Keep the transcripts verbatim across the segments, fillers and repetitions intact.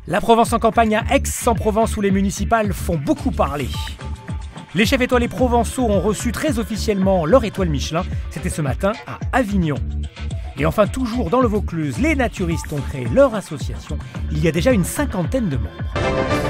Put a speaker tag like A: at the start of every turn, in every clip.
A: La Provence en campagne à Aix-en-Provence où les municipales font beaucoup parler. Les chefs étoilés provençaux ont reçu très officiellement leur étoile Michelin. C'était ce matin à Avignon. Et enfin, toujours dans le Vaucluse, les naturistes ont créé leur association. Il y a déjà une cinquantaine de membres.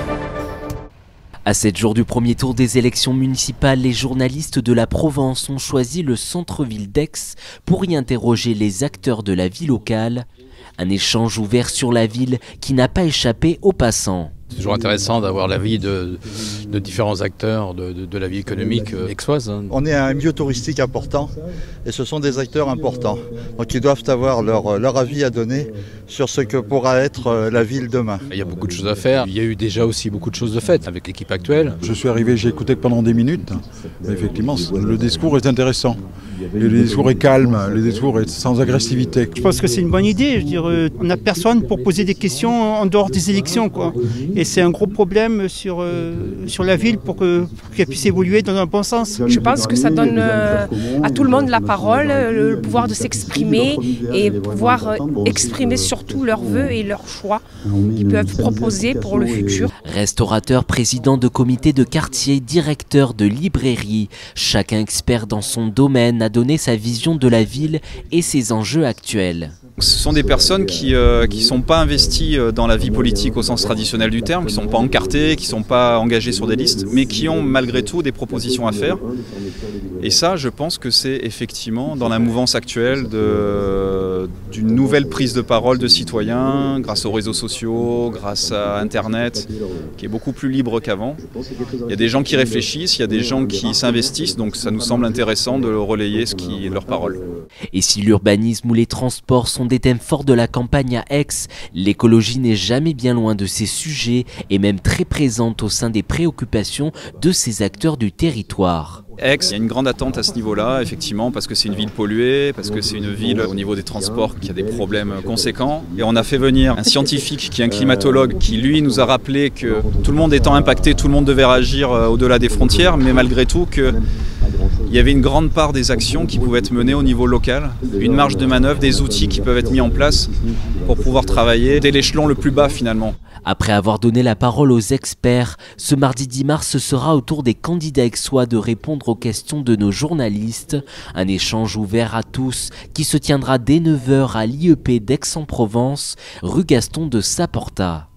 B: À sept jours du premier tour des élections municipales, les journalistes de la Provence ont choisi le centre-ville d'Aix pour y interroger les acteurs de la vie locale. Un échange ouvert sur la ville qui n'a pas échappé aux passants.
C: C'est toujours intéressant d'avoir l'avis de, de différents acteurs de, de, de la vie économique aixoise.
D: On est un milieu touristique important et ce sont des acteurs importants. Donc ils doivent avoir leur, leur avis à donner sur ce que pourra être la ville demain.
C: Il y a beaucoup de choses à faire. Il y a eu déjà aussi beaucoup de choses de faites avec l'équipe actuelle.
E: Je suis arrivé, j'ai écouté pendant des minutes. Mais effectivement, le discours est intéressant. Et le discours est calme, le discours est sans agressivité.
F: Je pense que c'est une bonne idée. Je veux dire, on n'a personne pour poser des questions en dehors des élections, quoi. Et c'est un gros problème sur, euh, sur la ville pour que, pour qu'elle puisse évoluer dans un bon sens.
G: Je pense que ça donne euh, à tout le monde la parole, le pouvoir de s'exprimer et pouvoir euh, exprimer surtout leurs vœux et leurs choix qu'ils peuvent proposer pour le futur.
B: Restaurateur, président de comité de quartier, directeur de librairie, chacun expert dans son domaine a donné sa vision de la ville et ses enjeux actuels.
H: Ce sont des personnes qui ne euh, sont pas investies dans la vie politique au sens traditionnel du terme, qui ne sont pas encartées, qui ne sont pas engagées sur des listes, mais qui ont malgré tout des propositions à faire. Et ça, je pense que c'est effectivement dans la mouvance actuelle d'une nouvelle prise de parole de citoyens, grâce aux réseaux sociaux, grâce à Internet, qui est beaucoup plus libre qu'avant. Il y a des gens qui réfléchissent, il y a des gens qui s'investissent, donc ça nous semble intéressant de relayer ce qui est leur parole.
B: Et si l'urbanisme ou les transports sont des thèmes forts de la campagne à Aix, l'écologie n'est jamais bien loin de ces sujets et même très présente au sein des préoccupations de ces acteurs du territoire.
H: Aix, il y a une grande attente à ce niveau-là, effectivement, parce que c'est une ville polluée, parce que c'est une ville au niveau des transports qui a des problèmes conséquents. Et on a fait venir un scientifique qui est un climatologue qui, lui, nous a rappelé que tout le monde étant impacté, tout le monde devait réagir au-delà des frontières, mais malgré tout que il y avait une grande part des actions qui pouvaient être menées au niveau local, une marge de manœuvre, des outils qui peuvent être mis en place pour pouvoir travailler dès l'échelon le plus bas finalement.
B: Après avoir donné la parole aux experts, ce mardi dix mars, ce sera au tour des candidats aixois de répondre aux questions de nos journalistes. Un échange ouvert à tous qui se tiendra dès neuf heures à l'I E P d'Aix-en-Provence, rue Gaston de Saporta.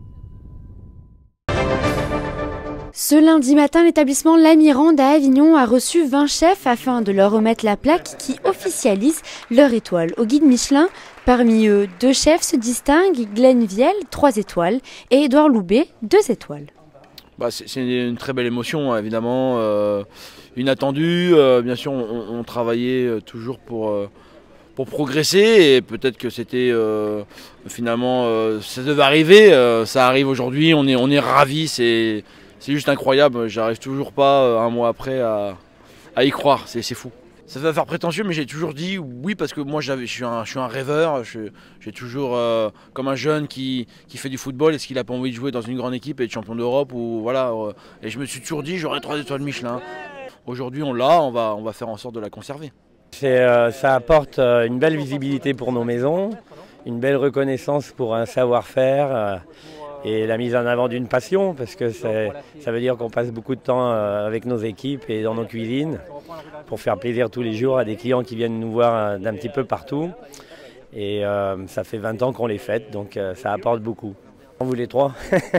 I: Ce lundi matin, l'établissement La Mirande à Avignon a reçu vingt chefs afin de leur remettre la plaque qui officialise leur étoile au guide Michelin. Parmi eux, deux chefs se distinguent, Glenn Viel, trois étoiles, et Édouard Loubet, deux étoiles.
J: Bah, c'est une très belle émotion, évidemment, euh, inattendue. Euh, bien sûr, on, on travaillait toujours pour, euh, pour progresser et peut-être que c'était euh, finalement, euh, ça devait arriver. Euh, ça arrive aujourd'hui, on est, on est ravis, c'est juste incroyable. J'arrive toujours pas, un mois après, à, à y croire, c'est fou. Ça va faire prétentieux, mais j'ai toujours dit oui parce que moi je suis un, je suis un rêveur, j'ai toujours euh, comme un jeune qui, qui fait du football, est-ce qu'il n'a pas envie de jouer dans une grande équipe et être champion d'Europe ou voilà, euh, et je me suis toujours dit j'aurai trois étoiles Michelin. Aujourd'hui on l'a, on va, on va faire en sorte de la conserver.
K: Euh, ça apporte euh, une belle visibilité pour nos maisons, une belle reconnaissance pour un savoir-faire euh, et la mise en avant d'une passion parce que ça veut dire qu'on passe beaucoup de temps euh, avec nos équipes et dans nos cuisines pour faire plaisir tous les jours à des clients qui viennent nous voir d'un petit peu partout. Et euh, ça fait vingt ans qu'on les fête, donc euh, ça apporte beaucoup. On voulait trois.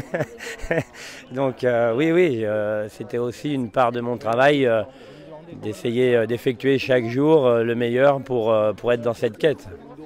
K: Donc euh, oui, oui, euh, c'était aussi une part de mon travail euh, d'essayer euh, d'effectuer chaque jour euh, le meilleur pour, euh, pour être dans cette quête.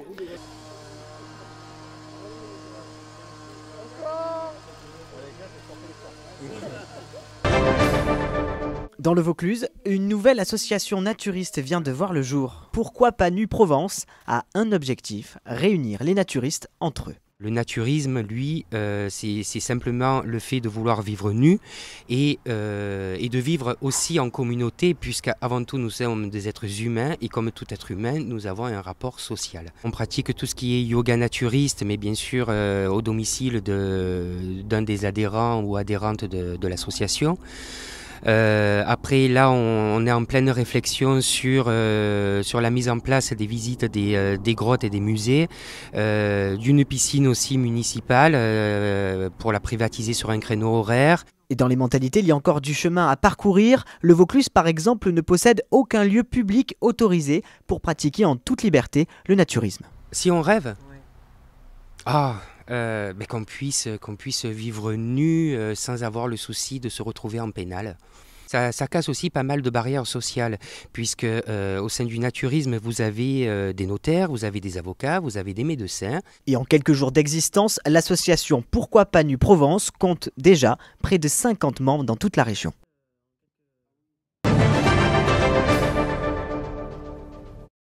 L: Dans le Vaucluse, une nouvelle association naturiste vient de voir le jour. Pourquoi pas Nu Provence a un objectif, réunir les naturistes entre eux.
M: Le naturisme, lui, euh, c'est simplement le fait de vouloir vivre nu et, euh, et de vivre aussi en communauté, puisqu'avant tout nous sommes des êtres humains et comme tout être humain, nous avons un rapport social. On pratique tout ce qui est yoga naturiste, mais bien sûr euh, au domicile d'un de, des adhérents ou adhérentes de, de l'association. Euh, après, là, on, on est en pleine réflexion sur, euh, sur la mise en place des visites des, euh, des grottes et des musées, euh, d'une piscine aussi municipale euh, pour la privatiser sur un créneau horaire.
L: Et dans les mentalités, il y a encore du chemin à parcourir. Le Vaucluse, par exemple, ne possède aucun lieu public autorisé pour pratiquer en toute liberté le naturisme.
M: Si on rêve, ah, euh, mais qu'on puisse, qu'on puisse vivre nu euh, sans avoir le souci de se retrouver en pénal. Ça, ça casse aussi pas mal de barrières sociales, puisque euh, au sein du naturisme, vous avez euh, des notaires, vous avez des avocats, vous avez des médecins.
L: Et en quelques jours d'existence, l'association Pourquoi pas Nu Provence compte déjà près de cinquante membres dans toute la région.